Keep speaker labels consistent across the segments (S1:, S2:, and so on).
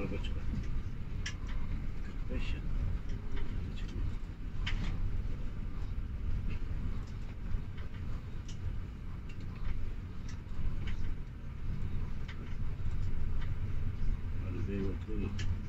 S1: araba çıkarttı. 45 ya. Ali Bey oturuyor.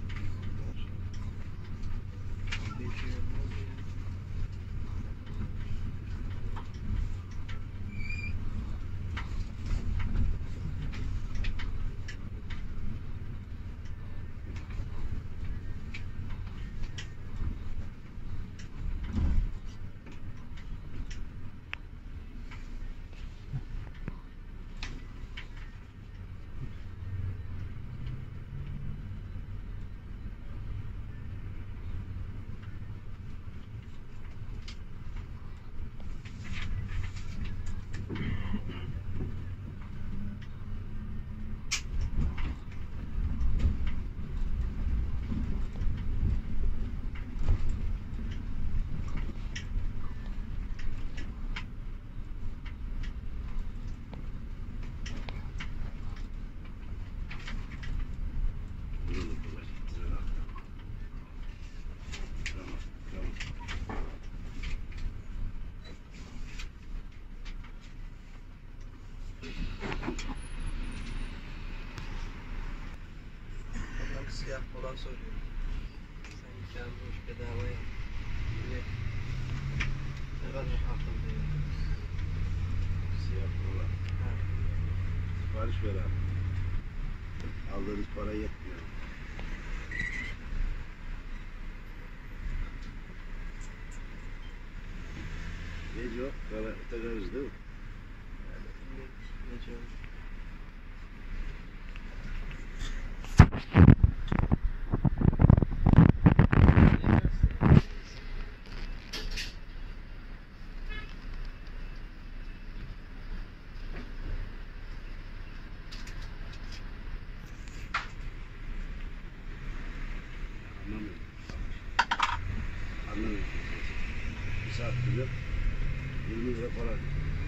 S2: Siyah falan soruyor. Sen kendi boş bedava yap. Ne kadar akıllı ya.
S1: Siyah kola.
S2: Ha.
S1: Sipariş ver abi. Aldığınız para yetmiyor. Nece o? Karadeniz değil mi?
S2: Nece o?
S1: Anlamıyorum. Anlamıyorum. Bir saat bile 20 lira para.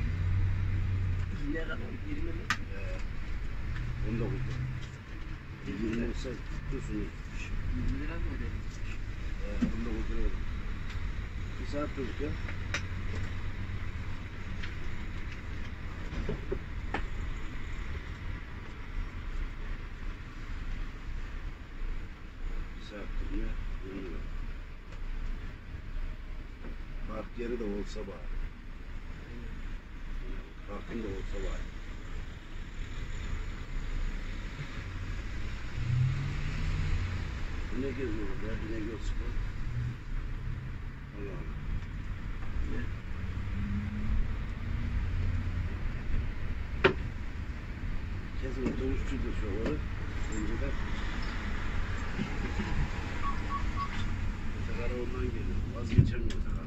S2: Ne kadar? 20 mi?
S1: 19 lira. 20 olsa tutuyorsun.
S2: 20 lira mı ödemiş?
S1: 19 lira oldu. Bir saat durduk ya. Bir saat durmaya 20 lira. Park yeri de olsa bari. Parkın da olsa bari. Bu ne geziyor burada? Ne göz spor? Allah Allah. Kesin otobüsçüydü şuraları. Önceden. Sakara ondan geliyor. Vazgeçemiyor Sakara.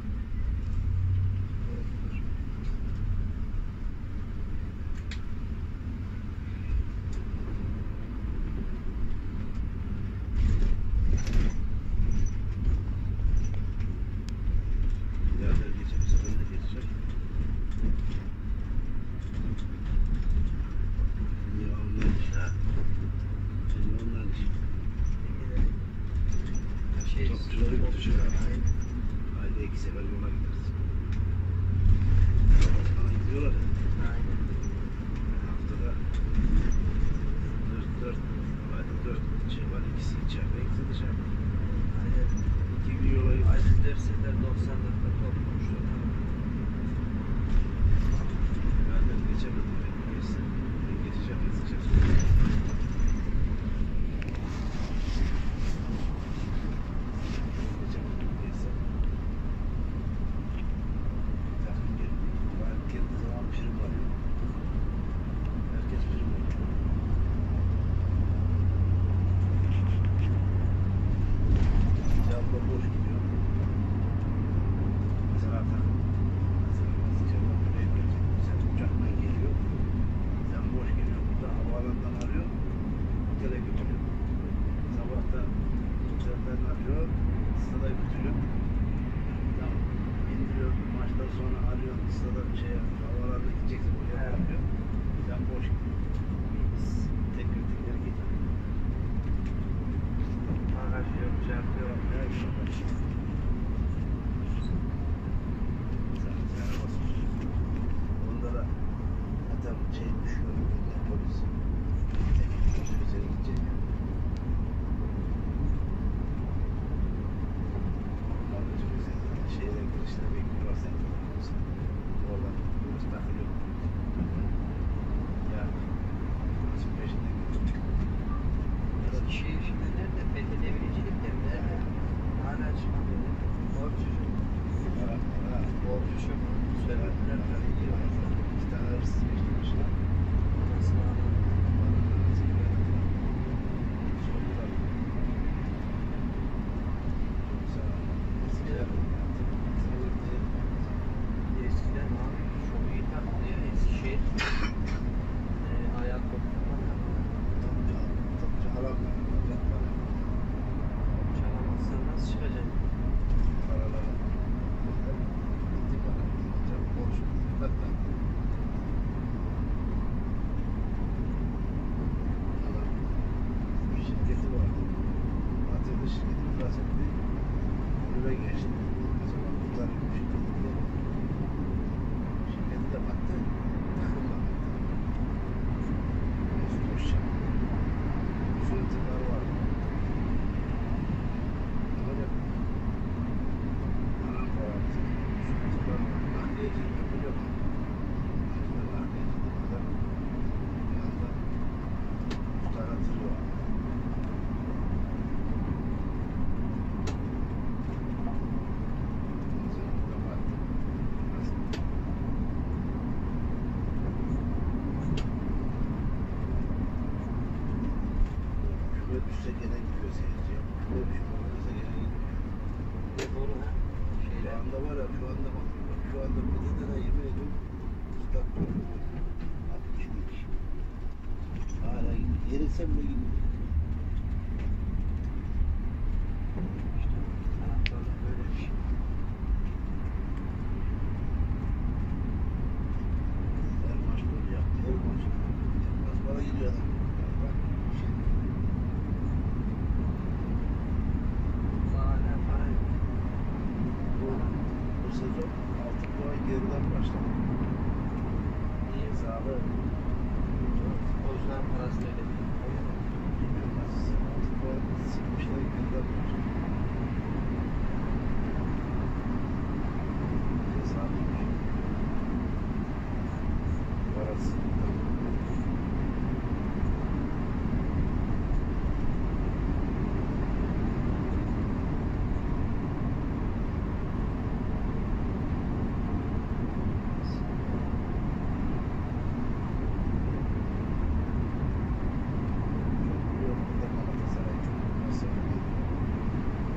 S1: Birader geçebilse ben de geçeceğim. Ya onlar iş ha. Senin onlar iş. Topçuları götürecek abi. Ayda 2 sefer yola gideriz. Bana gidiyorlar ya.
S2: Aynen.
S1: Haftada 4 ayda 4 şey var. İkisi içeride, ikisi dışarıda.
S2: Aynen.
S1: 2 gün yola gideriz.
S2: Aynen 4 sefer 90 dakika toplamuşlar.
S1: Birader geçemedim. Ben geçsem. Ben geçeceğim, yazacağım. Geçemedim, geçsem. Takım geldi. Gayet geldiği zaman prim var ya. Herkes prim var. Camda boş gidiyor. Zaten sıcakta buraya gelecek. Sen uçakla geliyor. Sen boş geliyor. Burada havaalanından arıyor. Otele götürüyor. Sabahta otelden arıyor. Stada götürüyor. Tamam. İndiriyor. Maçtan sonra arıyor. Stada havaalanına gideceksin. Oraya yapıyor. Sen boş gidiyor. Tek götürüyor gidiyor. Kararsız geçti başına.
S2: Nasıl adam? Eskiden abi çok iyi taktı ya Eskişehir. Ayağı kopmadan çalamazsan nasıl çıkacaksın?
S1: Şirketi vardı. Atölye şirketi iflas etti. Kulübe geçti. O zaman kurtarıyor şirketi diye. Şirketi de battı. Takım da battı. Mesut Özçal. Yönetimler vardı. Böyle anam karardı. Yönetimler nakliyecilik yapılıyor mu? Aslında nakliyecilik kadar bir anda tutanatırıyor. Küme düşse gene gidiyor seyirci. Küme düşse gene gidiyor.
S2: Doğru ha?
S1: Şu
S2: Şeyler.
S1: anda var ya, şu anda bak, şu anda bir de yemin ediyorum, tutak duruyor. 62 kişi. Hala gidiyor. Yerilse bile gidiyor.
S2: İşte taraftarlık böyle bir şey.
S1: Her maç böyle yaptı. Her maç. Yapmaz bana gidiyor adam. Bak, şey.
S2: Hala para yok.
S1: Bu sezon 6 puan geriden başladı.
S2: İyi.
S1: Hesabı
S2: Futbolcuların parasını ödedi.
S1: bilmiyorum nasıl. 6 puan silmişler geriden başladı. Hesabı parası. Çok biliyorum. Burada Galatasaray çok masraf ediyor.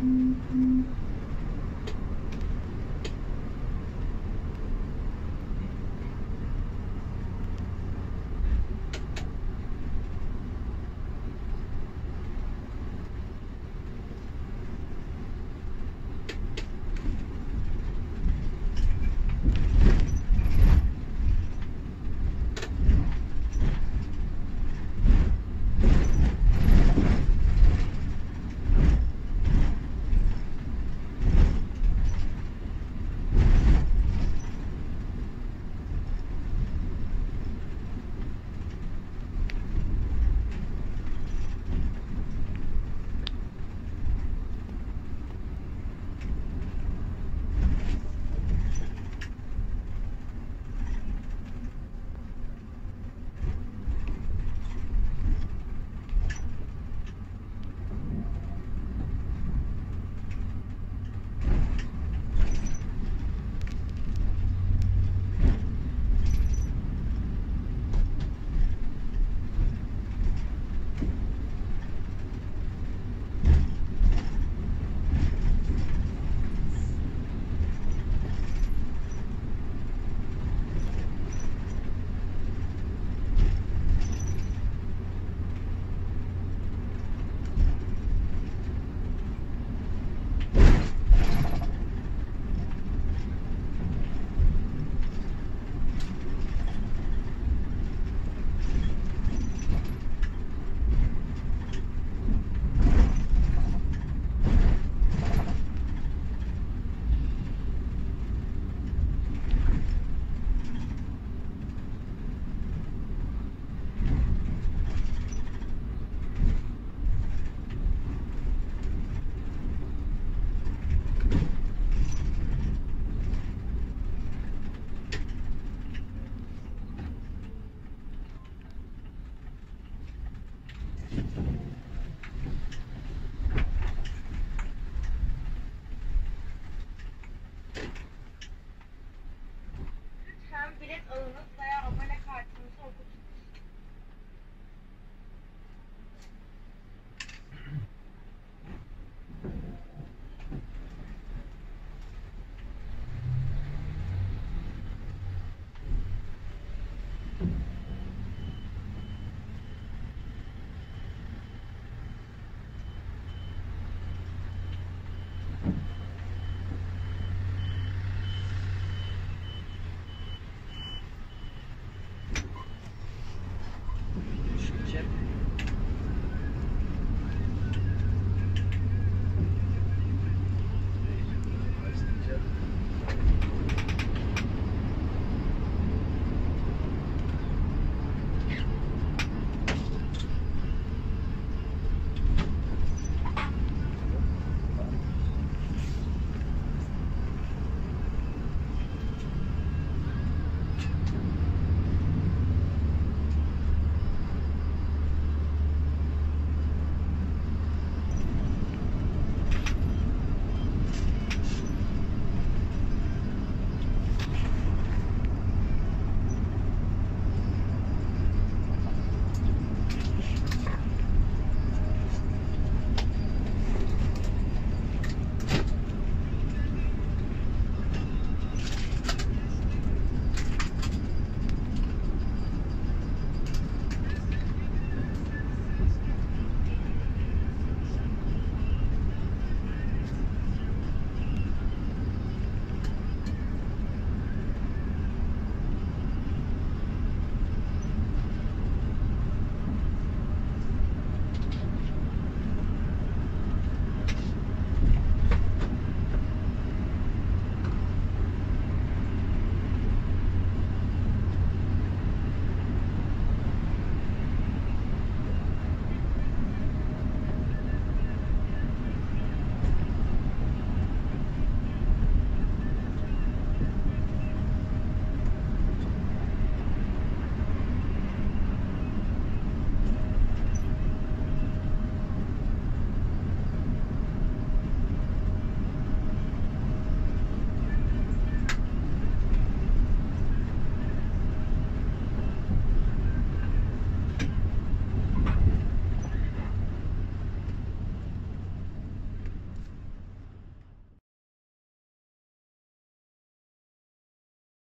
S1: Tamam.